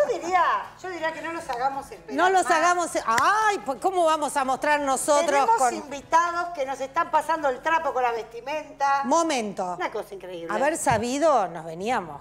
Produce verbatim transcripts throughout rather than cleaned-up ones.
diría, yo diría que no los hagamos esperar. No los más. hagamos... Ay, pues ¿cómo vamos a mostrar nosotros Tenemos con... invitados que nos están pasando el trapo con la vestimenta. Momento. Una cosa increíble. Haber sabido, nos veníamos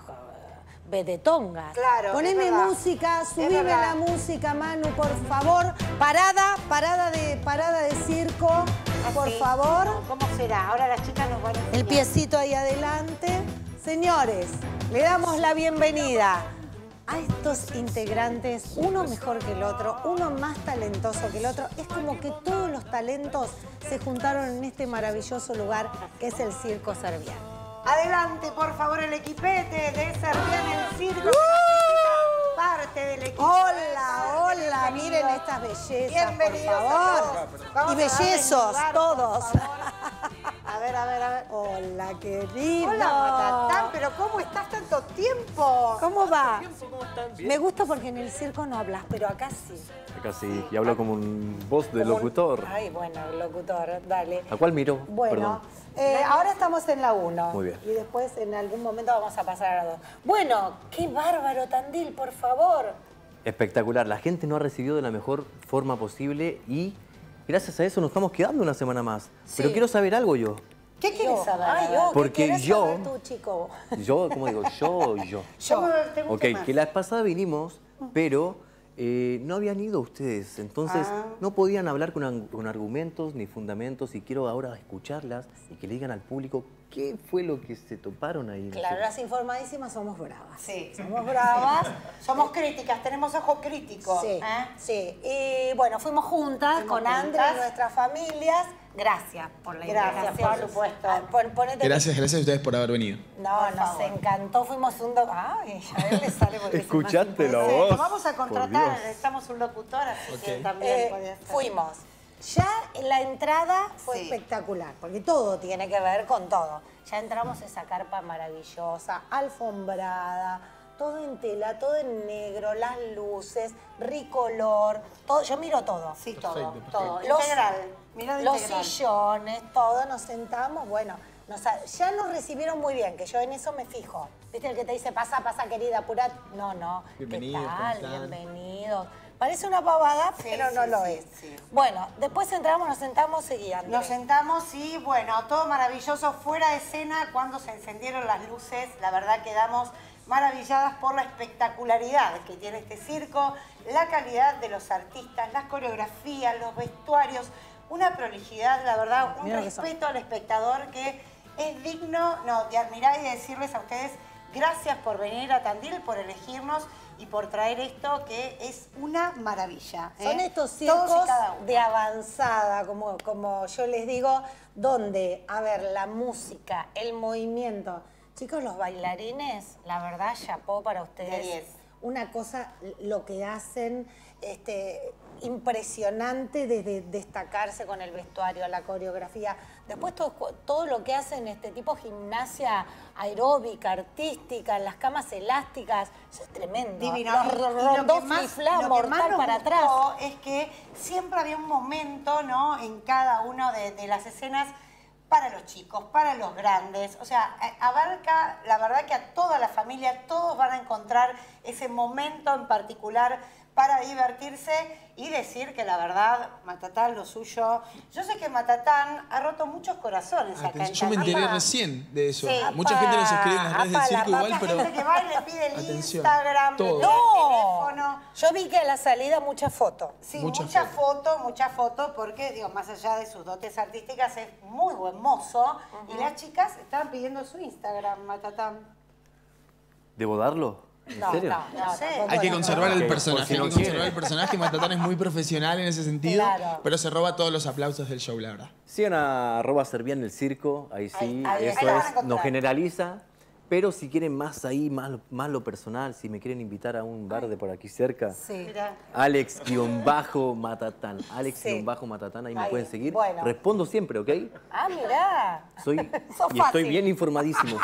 de tongas. Claro, Poneme es verdad. música, Es subime verdad. la música, Manu, por favor. Parada, parada de, parada de circo, por Así. favor. ¿Cómo será? Ahora las chicas nos van a enseñar. El piecito ahí adelante. Señores, le damos la bienvenida a estos integrantes, uno mejor que el otro, uno más talentoso que el otro. Es como que todos los talentos se juntaron en este maravilloso lugar que es el Circo Servián. Adelante, por favor, el equipete de Servián el Circo. que necesita parte del equipo. Hola, hola, Bienvenidos. miren estas bellezas, Bienvenidos por a favor. todos. Vamos Y a darles bellezos, lugar, todos. por favor. A ver, a ver, a ver. Hola, querido. Hola, Matatán, pero ¿cómo estás tanto tiempo? ¿Cómo va? ¿Cómo están? Bien. Me gusta porque en el circo no hablas, pero acá sí. Acá sí, y hablo como un voz de Como un- locutor. Ay, bueno, locutor, dale. ¿A cuál miro? Bueno, Perdón. eh, ahora estamos en la uno. Muy bien. Y después en algún momento vamos a pasar a la dos. Bueno, qué bárbaro, Tandil, por favor. Espectacular, la gente nos ha recibido de la mejor forma posible y gracias a eso nos estamos quedando una semana más. Pero quiero saber algo yo. ¿Qué quieres Yo. saber? Ay, yo, ¿qué Porque quieres yo- saber tú, chico? Yo, ¿cómo digo? Yo, yo. Yo. ¿Te gusta Ok, más? que la vez pasada vinimos, pero eh, no habían ido ustedes. Entonces Ah. no podían hablar con, an- con argumentos ni fundamentos y quiero ahora escucharlas y que le digan al público qué fue lo que se toparon ahí. no Claro, sé. las informadísimas somos bravas. Sí. Somos bravas. Somos críticas, tenemos ojo crítico. Sí, ¿eh? sí. Y bueno, fuimos juntas Fuimos con André juntas. y nuestras familias. Gracias por la Gracias, invitación. por supuesto. Ah, pon- ponete- Gracias, gracias a ustedes por haber venido. No, Por nos favor. encantó. Fuimos un... do- Ay, a él le sale porque es el más Escuchaste la importante. voz. Lo vamos a Por contratar, Dios. necesitamos un locutor, así que Ok. también Eh, podía ser. fuimos. Ya la entrada fue Sí. espectacular, porque todo tiene que ver con todo. Ya entramos a esa carpa maravillosa, alfombrada, todo en tela, todo en negro, las luces, ricolor, todo. Yo miro todo. Sí, todo, Perfecto, todo. Los- Integral, mirada Los integral. sillones, todo, nos sentamos, bueno, nos ha- ya nos recibieron muy bien, que yo en eso me fijo. ¿Viste el que te dice, pasa, pasa, querida, apurá? No, no. Bienvenidos, ¿Qué ¿cómo tal? están? Bienvenidos. Parece una pavada, pero no sí, lo sí, es. sí. Bueno, después entramos, nos sentamos y André. Nos sentamos y bueno, todo maravilloso fuera de escena cuando se encendieron las luces. La verdad quedamos maravilladas por la espectacularidad que tiene este circo, la calidad de los artistas, las coreografías, los vestuarios, una prolijidad, la verdad, un Mira lo que son. respeto al espectador que es digno no, de admirar y de decirles a ustedes gracias por venir a Tandil, por elegirnos y por traer esto que es una maravilla. ¿eh? Son estos Todos y circos cada uno. de avanzada, como, como yo les digo, donde, a ver, la música, el movimiento. Chicos, los bailarines, la verdad, chapó para ustedes. De diez. Una cosa, lo que hacen, este, impresionante desde destacarse con el vestuario, la coreografía. Después todo, todo lo que hacen, este tipo gimnasia aeróbica, artística, en las camas elásticas, eso es tremendo. Divino. Los Y- y rondó lo que más, fliflá, lo que mortal más nos para gustó atrás. es que siempre había un momento, ¿no? En cada una de, de las escenas para los chicos, para los grandes. O sea, a- abarca, la verdad que a toda la familia, todos van a encontrar ese momento en particular para divertirse y decir que la verdad, Matatán, lo suyo... Yo sé que Matatán ha roto muchos corazones acá en Atención, yo me Tandil. enteré recién de eso. Sí. Mucha gente nos escribe en las redes del Apa, circo la igual, Mucha pero... gente que va y le pide el Atención, Instagram, le todo. pide el No, teléfono. yo vi que a la salida mucha foto. Sí, Mucha mucha, foto. mucha foto, porque, digo, más allá de sus dotes artísticas, es muy buen mozo. Y las chicas estaban pidiendo su Instagram, Matatán. ¿Debo darlo? ¿En No, serio? no, no, No sé. tampoco Hay que no. conservar Ok, el por personaje, si no hay que conservar quiere. el personaje. Matatán es muy profesional en ese sentido, Claro. pero se roba todos los aplausos del show, la verdad. Sigan a arroba Servián el circo, ahí sí, Ahí- ahí- eso ahí la van a es, encontrar. nos generaliza. Pero si quieren más ahí, más, más lo personal, si me quieren invitar a un bar de por aquí cerca, Sí. Mira. Alex-Matatán, Alex-Matatán, ahí me Ahí, pueden seguir. bueno. Respondo siempre, ¿ok? Ah, mirá. Soy, Sos y estoy fácil. bien informadísimo.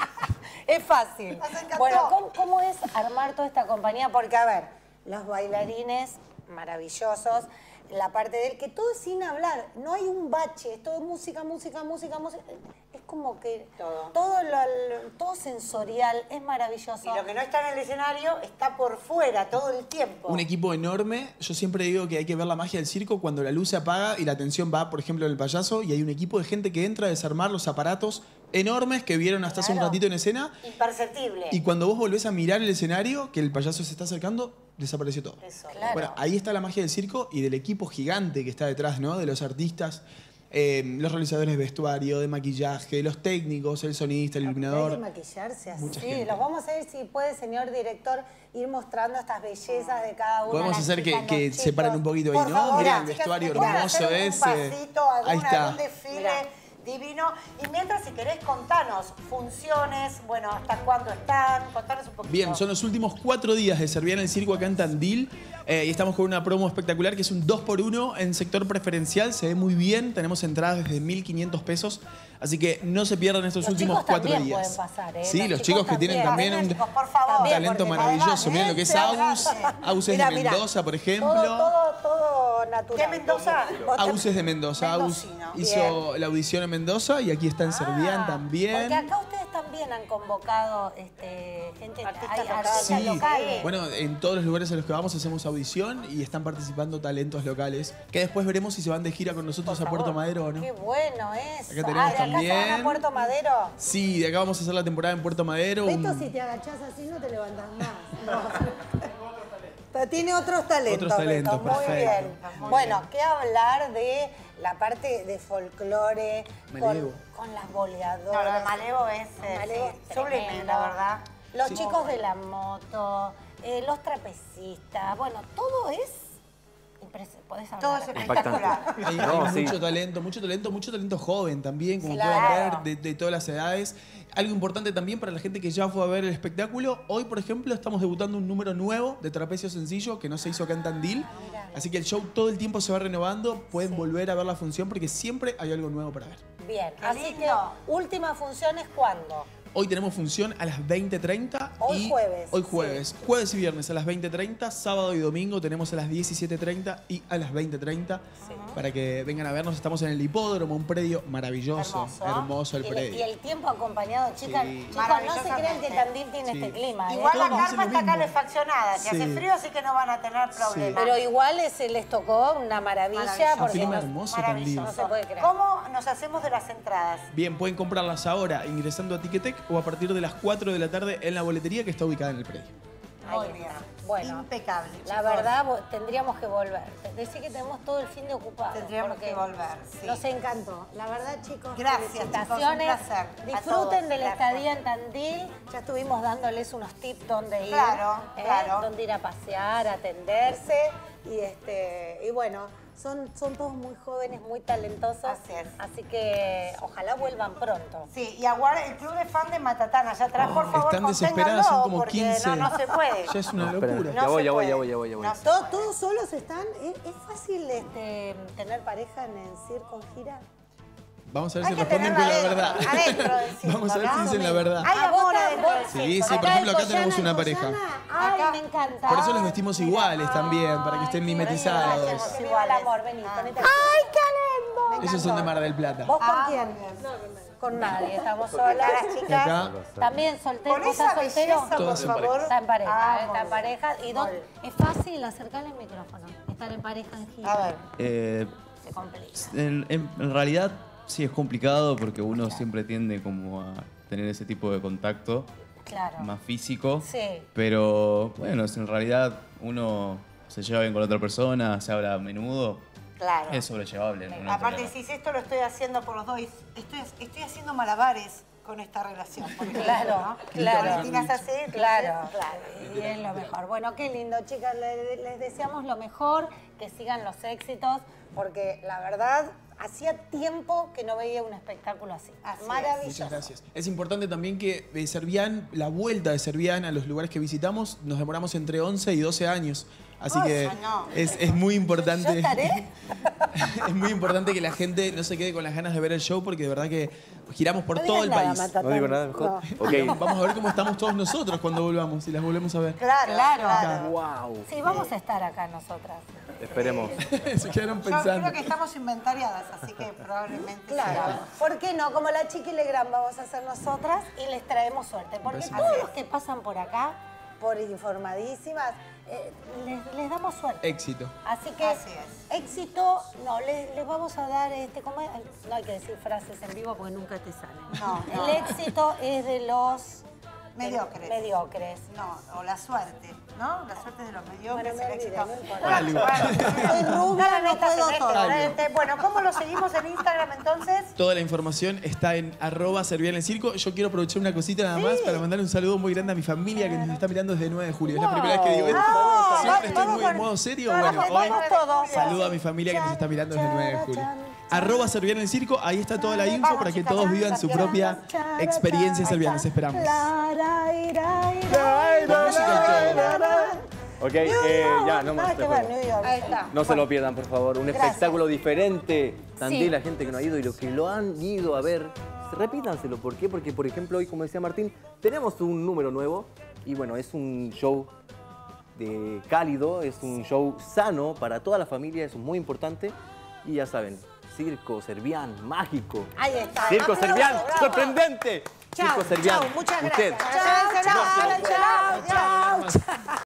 Es fácil. Nos encantó. Bueno, ¿cómo, ¿cómo es armar toda esta compañía? Porque, a ver, los bailarines maravillosos, la parte de él, que todo es sin hablar, no hay un bache, es todo música, música, música, música. Es como que Todo. todo, lo, lo- todo sensorial es maravilloso. Y lo que no está en el escenario está por fuera todo el tiempo. Un equipo enorme. Yo siempre digo que hay que ver la magia del circo cuando la luz se apaga y la atención va, por ejemplo, en el payaso y hay un equipo de gente que entra a desarmar los aparatos enormes que vieron hasta hace un Claro. ratito en escena. Imperceptible. Y cuando vos volvés a mirar el escenario, que el payaso se está acercando, desapareció todo. Eso. Claro. Bueno, ahí está la magia del circo y del equipo gigante que está detrás, ¿no? De los artistas, eh, los realizadores de vestuario, de maquillaje, los técnicos, el sonista, el Hay que iluminador. maquillarse así. Mucha Sí, gente. los vamos a ver si puede, señor director, ir mostrando estas bellezas de cada uno. Podemos las hacer que, chicas, que los se paren chicos. un poquito Por ahí, ¿no? favor, Mirá las el chicas, vestuario ¿pueden hermoso hacer ese. Un pasito, Ahí alguna, está. algún desfile Mirá. divino. Y mientras, si querés, contanos funciones, bueno, hasta cuándo están, contanos un poquito. Bien, son los últimos cuatro días de Servir en el Circo acá en Tandil. Eh, y estamos con una promo espectacular que es un dos por uno en sector preferencial. Se ve muy bien. Tenemos entradas desde mil quinientos pesos. Así que no se pierdan estos Los últimos chicos cuatro también días. pueden pasar, ¿eh? Sí, Los los, chicos chicos, que tienen también. también un, Chicos, por favor. un También, talento porque maravilloso. además, Miren ¿eh? lo que es Se Aus. habla- Aus es Mirá, de mirá. Mendoza, por ejemplo. Todo, todo, todo natural. ¿Qué Mendoza? Aus es de Mendoza. Aus Mendocino. hizo la audición en Mendoza y aquí está en Servián Ah, también. Porque acá ustedes también han convocado este, gente, Artistas hay locales. artistas Sí, locales. bueno, en todos los lugares a los que vamos hacemos audición y están participando talentos locales que después veremos si se van de gira con nosotros Por a Puerto favor. Madero o no. Qué bueno eso. Acá tenemos ah, ¿de acá se van también. a Puerto Madero? Sí, de acá vamos a hacer la temporada en Puerto Madero. Esto un- si te agachás así no te levantas más. No. Tiene otros talentos. Otros talentos, Beto, muy perfecto. bien. Bueno, ¿qué hablar de la parte de folclore Malevo. con, con las No, boleadoras? lo de Malevo es eh, Malevo sí, es sublime, tremendo. la verdad. Los chicos de la moto, eh, los trapecistas, bueno, todo es impresionante. ¿Podés hablar? Todo es espectacular. Hay, No, hay sí. mucho talento, mucho talento, mucho talento joven también, como Claro. pueden ver, de, de todas las edades. Algo importante también para la gente que ya fue a ver el espectáculo. Hoy, por ejemplo, estamos debutando un número nuevo de trapecio sencillo que no se hizo acá en Tandil. Así que el show todo el tiempo se va renovando. Pueden volver a ver la función porque siempre hay algo nuevo para ver. Bien, Qué así que lindo. última función es ¿cuándo? Hoy tenemos función a las veinte treinta. Hoy y jueves, Hoy jueves. Jueves y viernes a las veinte treinta. Sábado y domingo tenemos a las diecisiete treinta y a las veinte treinta. Para que vengan a vernos. Estamos en el hipódromo, un predio maravilloso. Hermoso. Hermoso el Y el, predio. y el tiempo acompañado, chicas, Sí. chicos, no se crean que Maravillosamente. Tandil tiene Sí. este clima. ¿eh? Igual la Todos dicen carpa lo está mismo. calefaccionada, si Sí. hace frío así que no van a tener problemas. Pero igual ese les tocó una maravilla Maravilloso. porque Un clima no, hermoso Maravilloso. no se puede creer. ¿Cómo nos hacemos de las entradas? Bien, pueden comprarlas ahora ingresando a Ticketek o a partir de las cuatro de la tarde en la boletería que está ubicada en el predio. Muy Ahí bien. está. Bueno, Impecable. la chicos. verdad vo- tendríamos que volver. Decir que tenemos todo el fin de ocupado. Tendríamos porque que volver, sí. Nos encantó. La verdad, chicos, Gracias, chicos, un felicitaciones. placer. A Disfruten todos, de la gracias. estadía en Tandil. Ya estuvimos dándoles unos tips donde ir. Claro, ¿eh? claro. Dónde ir a pasear, a atenderse. Y, este, y bueno, son, son todos muy jóvenes, muy talentosos. Así es. Así que ojalá vuelvan pronto. Sí, y aguarda el club de fan de Matatana, allá atrás, por favor, Están desesperadas, son conténganlo, como porque quince. no, no se puede. Ya es una No, esperen. locura. Ya No voy, se ya voy, puede. ya voy, ya voy, ya voy. No se ¿Todos, puede. todos solos están? ¿Es, es fácil este, tener pareja en el circo en gira? Vamos a ver Hay si que responden tenerla con la adentro, verdad. adentro del circo, Vamos a ver si ¿no? dicen la verdad. Hay Ah, amor vos adentro del vos- circo. Sí, sí, ¿no? por ejemplo, acá el tenemos Coyana, una el pareja. Coyana. Ay, Acá. me encanta. Por eso los vestimos iguales también, para que estén Ay, mimetizados. gracias, que viva el amor, vení, Ah. ponete. ¡Ay, qué lindo! Esos son de Mar del Plata. ¿Vos con Ah, quién? muy bien. Con nadie, estamos solas. Las Y chicas, acá, También soltero, con ¿vos esa estás soltero? belleza, por Todas en pareja. favor. Está en pareja, Ah, ¿eh? muy está en bien. pareja. ¿Y Muy dónde- bien. es fácil acercarle el micrófono, estar en pareja en gira? A ver. Eh, Se complica. en, en- en realidad sí es complicado porque uno siempre tiende como a tener ese tipo de contacto Claro. más físico. Sí. Pero bueno, si en realidad uno se lleva bien con la otra persona, se habla a menudo, Claro. es sobrellevable. no hay Aparte problema. decís, esto lo estoy haciendo por los dos, y estoy, estoy haciendo malabares con esta relación. por ejemplo, Claro, ¿no? claro. Valentina es así, entonces, Claro, claro. y es lo mejor. Bueno, qué lindo, chicas. Le- Les deseamos lo mejor, que sigan los éxitos, porque la verdad, hacía tiempo que no veía un espectáculo así. Así es. Maravilloso. Muchas gracias. Es importante también que de Servián, la vuelta de Servián a los lugares que visitamos, nos demoramos entre once y doce años. Así Ay, que no. es, es muy ¿Yo importante. estaré? Es muy importante que la gente no se quede con las ganas de ver el show porque de verdad que giramos por No todo digas el nada, país. Matatán. No digo nada mejor. No. Ok. Vamos a ver cómo estamos todos nosotros cuando volvamos, si las volvemos a ver. Claro, Claro. claro. Wow. Sí, vamos a estar acá nosotras. Esperemos. Se quedaron Yo pensando. creo que estamos inventariadas, así que probablemente Claro. sigamos. ¿Por qué no? Como la Chiqui Legrand vamos a hacer nosotras y les traemos suerte. Porque Así todos es. los que pasan por acá, por informadísimas, eh, les, les damos suerte. Éxito. Así que Así es. éxito, no, les, les vamos a dar, este, ¿cómo es? No hay que decir frases en vivo porque nunca te salen. No, no. El éxito es de los Mediocres. mediocres. No, o la suerte, ¿no? La suerte de los mediocres, Bueno, me el olvidé, éxito. no importa. Dale. Soy rubia, no puedo todo. Celeste. Bueno, ¿cómo lo seguimos en Instagram entonces? Toda la información está en arroba Servial en el Circo. Yo quiero aprovechar una cosita nada más para mandar un saludo muy grande a mi familia que nos está mirando desde nueve de julio. Es la primera vez que digo esto. Ah, Siempre estoy vamos muy en con- modo serio. vamos, Bueno, hoy vamos todos. saludo a mi familia que nos está mirando desde nueve de julio. Arroba Servial en el Circo, ahí está toda la info Vamos, para que chicas, todos ya, vivan su ya, propia ya, experiencia ya, servial. ya. Les esperamos. La, ira, ira, ira, Con música y todo. Ok, eh, ya, no más. Nada que ver, después. New York. Ahí está. No se lo pierdan, por favor. Un Gracias. espectáculo diferente. También Sí. la gente que no ha ido y los que lo han ido a ver, repítanselo. ¿Por qué? Porque, por ejemplo, hoy, como decía Martín, tenemos un número nuevo. Y bueno, es un show de cálido, es un show sano para toda la familia, eso es muy importante. Y ya saben, Circo Servián, mágico. Ahí está. Circo Aplauso, Servián, bravo. sorprendente. Chao, Circo Servián. chao, muchas Usted. gracias. Chao, chao, chao, chao, chao.